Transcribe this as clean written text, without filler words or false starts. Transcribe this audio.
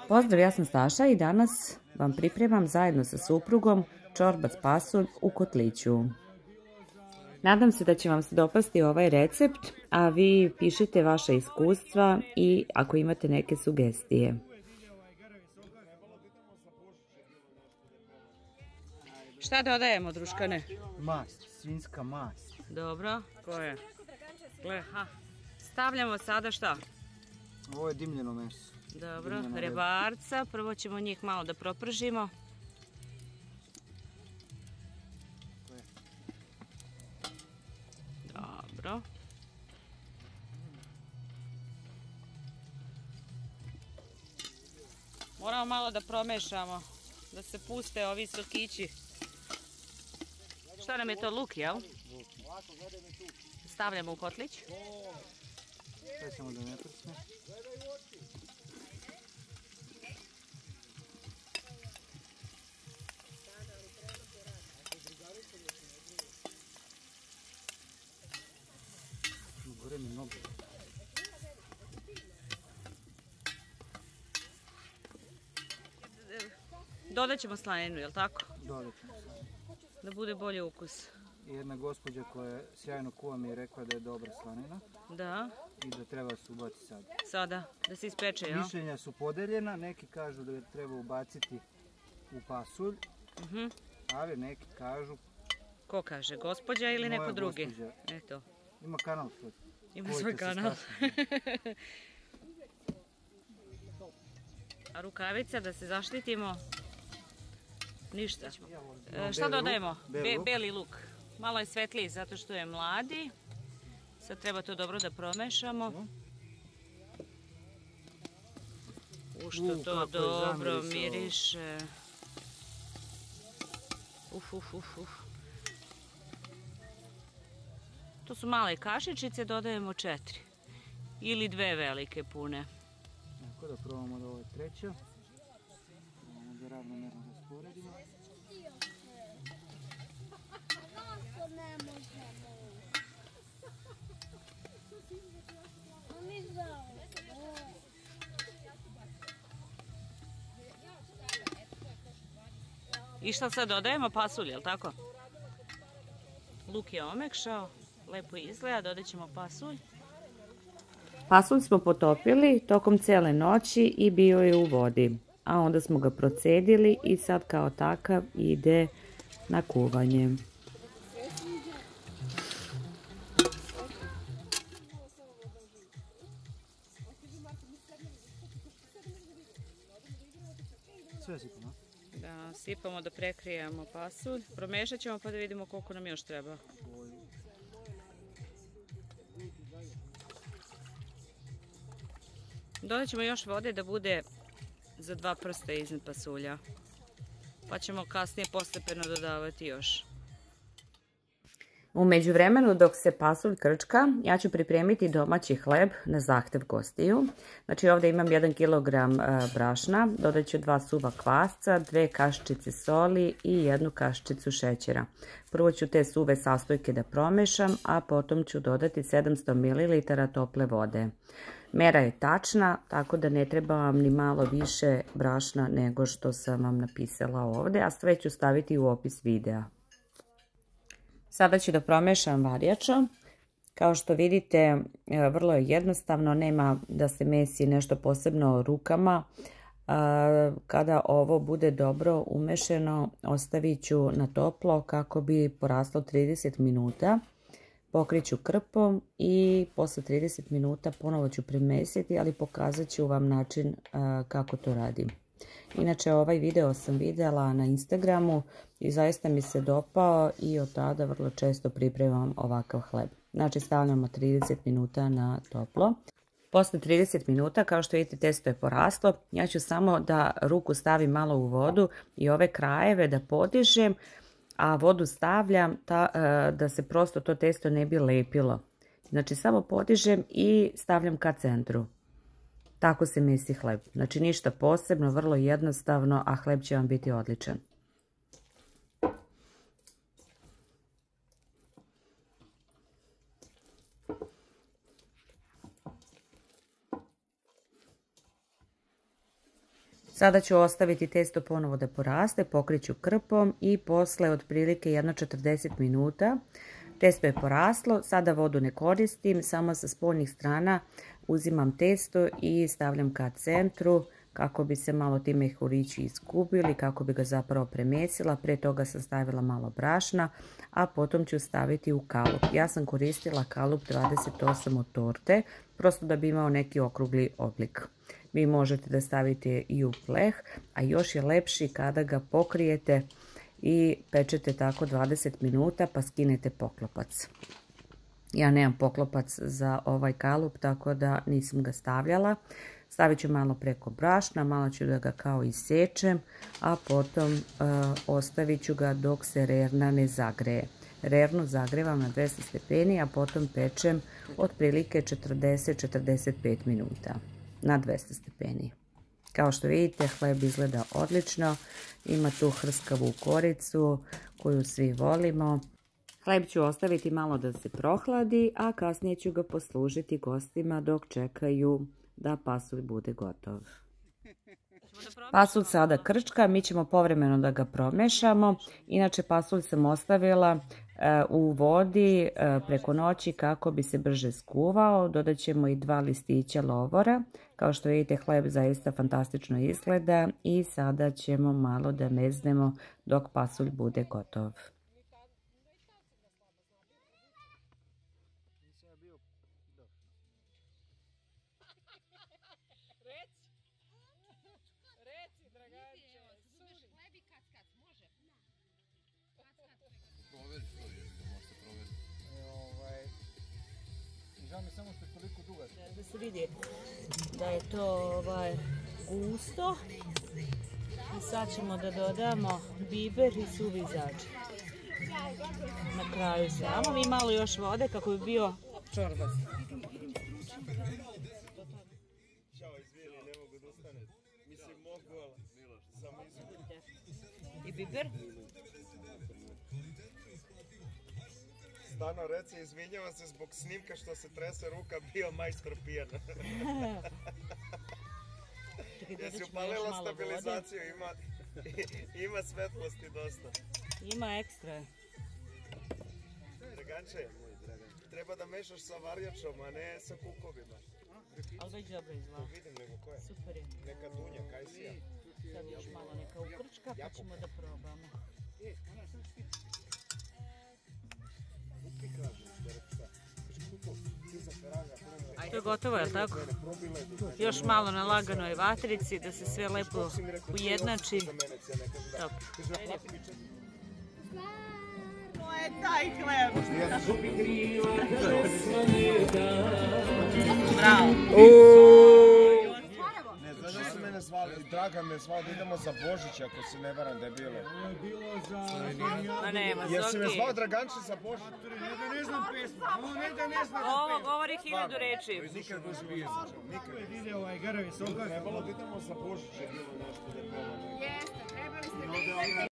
Pozdrav, ja sam Staša i danas vam pripremam zajedno sa suprugom čorbac pasulj u kotliću. Nadam se da će vam se dopasti ovaj recept, a vi pišite vaše iskustva i ako imate neke sugestije. Šta dodajemo, druškane? Mast, svinjska mast. Dobro, koje? Stavljamo sada šta? Ovo je dimljeno meso. Dobro, rebarca. Prvo ćemo njih malo da propržimo. Dobro. Moramo malo da promešamo, da se puste ovi sokići. Šta nam je to, luk, jel? Stavljamo u kotlić. Sve samo da ne prsne. Gore mi mnogo. Dodat ćemo slaninu, jel tako? Dodat ćemo slaninu. Da bude bolji ukus. Jedna gospođa koja sjajno kuva mi je rekla da je dobra slanina. Da. I da treba se ubaciti sada. Sada, da se ispeče, jel? Mišljenja su podeljena, neki kažu da je treba ubaciti u pasulj, ali neki kažu... Ko kaže, gospođa ili neko drugi? Gospođa. Eto. Ima kanal svoj. Ima svoj kanal. A rukavica da se zaštitimo? Ništa. Šta dodajemo? Beli luk. Malo je svetliji zato što je mladi. Sad treba to dobro da promešamo. Što to dobro miriše. To su male kašičice, dodajemo 4. Ili 2 velike pune. Tako da probamo da ovo je treća. Probamo da ravnomerno rasporedimo. I šta sad dodajemo? Pasulj, jel tako? Luk je omekšao, lepo izgleda, dodat ćemo pasulj. Pasulj smo potopili tokom cijele noći i bio je u vodi, a onda smo ga procedili i sad kao takav ide na kuvanje. Sve sipamo. Da, sipamo da prekrijemo pasulj. Promešat ćemo pa da vidimo koliko nam još treba. Dodat ćemo još vode da bude za 2 prsta iznad pasulja. Pa ćemo kasnije postepeno dodavati još. U međuvremenu dok se pasulj krčka, ja ću pripremiti domaći hleb na zahtev gostiju. Znači ovdje imam 1 kg brašna, dodat ću 2 suva kvasca, 2 kaščice soli i 1 kaščicu šećera. Prvo ću te suve sastojke da promešam, a potom ću dodati 700 ml tople vode. Mera je tačna, tako da ne treba vam ni malo više brašna nego što sam vam napisala ovdje, a sve ću staviti u opis videa. Sada ću da promešam varjačom. Kao što vidite, vrlo je jednostavno, nema da se mesi nešto posebno rukama. Kada ovo bude dobro umešano, ostavit ću na toplo kako bi poraslo 30 minuta. Pokrit ću krpom i posle 30 minuta ponovo ću premesiti, ali pokazat ću vam način kako to radim. Inače, ovaj video sam vidjela na Instagramu i zaista mi se dopao i od tada vrlo često pripremam ovakav hleb. Znači, stavljamo 30 minuta na toplo. Posle 30 minuta, kao što vidite, testo je poraslo. Ja ću samo da ruku stavim malo u vodu i ove krajeve da podižem, a vodu stavljam da se prosto to testo ne bi lepilo. Znači, samo podižem i stavljam ka centru. Tako se mesi hleb. Znači ništa posebno, vrlo jednostavno, a hleb će vam biti odličan. Sada ću ostaviti testo ponovo da poraste, pokriću krpom i posle otprilike 40 minuta testo je poraslo. Sada vodu ne koristim, samo sa spoljnih strana uzimam testo i stavljam ka centru kako bi se malo ti mehurići izgubili, kako bi ga zapravo premesila. Prije toga sam stavila malo brašna, a potom ću staviti u kalup. Ja sam koristila kalup 28 od torte, prosto da bi imao neki okrugli oblik. Vi možete da stavite i u pleh, a još je lepši kada ga pokrijete i pečete tako 20 minuta pa skinete poklopac. Ja nemam poklopac za ovaj kalup, tako da nisam ga stavljala. Stavit ću malo preko brašna, malo ću da ga kao isečem, a potom ostavit ću ga dok se rerna ne zagreje. Rernu zagrevam na 200 stepeni, a potom pečem otprilike 40-45 minuta na 200 stepeni. Kao što vidite, hleb izgleda odlično, ima tu hrskavu koricu koju svi volimo. Hleb ću ostaviti malo da se prohladi, a kasnije ću ga poslužiti gostima dok čekaju da pasulj bude gotov. Pasulj sada krčka, mi ćemo povremeno da ga promešamo. Inače, pasulj sam ostavila u vodi preko noći kako bi se brže skuvao. Dodat ćemo i 2 listića lovora. Kao što vidite, hleb zaista fantastično izgleda i sada ćemo malo da meznemo dok pasulj bude gotov. Da se vidi da je to gusto i sad ćemo da dodamo biber i suvi začin na kraju samo i malo još vode kako bi bio čorbast. I biber? Stano, reci, izvinjava se zbog snimka što se trese ruka, bio majstor pijana. Jesi upalila stabilizaciju, ima svetlosti dosta. Ima ekstra. Draganče, treba da mešaš sa varjačom, a ne sa kukovima. Ali već dobro izgleda. Vidim nego koja. Super je. Neka dunja, kajsija. Sad još malo neka ukrčka pa ćemo da probamo. To je gotovo, je li tako? Još malo na laganoj vatrici da se sve lepo ujednači. Top. To je taj hleb. Bravo. Znaš da su mene zvali, Dragan me zvao da idemo za Božić, ako se ne varam da je bilo. Ma nema, Zoki. Jesi me zvao Draganče za Božić? Ne znam pesmu. Ovo govori 1000 reči. Nikad ne zmijem. Nikad. Ide ovaj Garavi Soka. Trebalo da idemo za Božić, je bilo nešto da je pomalo. Jeste, trebali ste